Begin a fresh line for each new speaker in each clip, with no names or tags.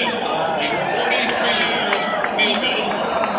a 43-yard field goal.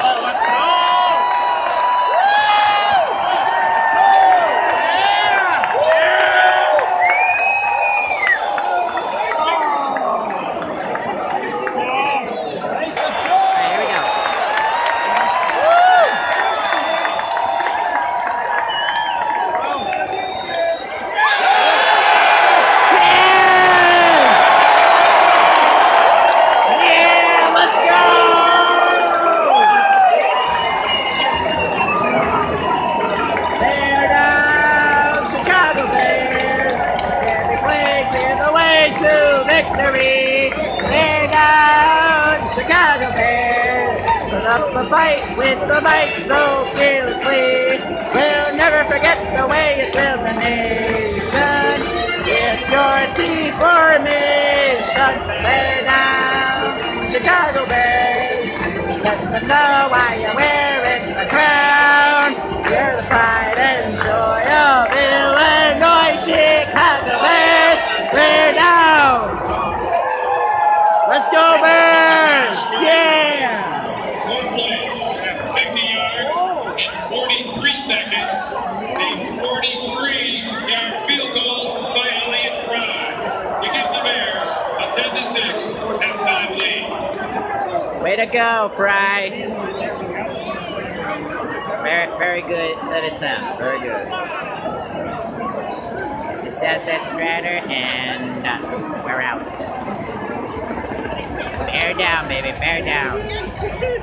Victory! They're down, Chicago Bears! Put up a fight with the might so fearlessly. We'll never forget the way you thrilled the nation. With your team formation, they're down, Chicago Bears! Let them know why you're wearing the crown. You're the pride and joy of Illinois, Chicago Bears! We're down! Let's go Bears! Yeah!
One play, 50 yards in 43 seconds. A 43-yard field goal by Elliott Fry to give the Bears a 10-6 halftime lead.
Way to go, Fry! Very good attempt. Very good. Success at Stratter, and we're out. Bear down, baby. Bear down.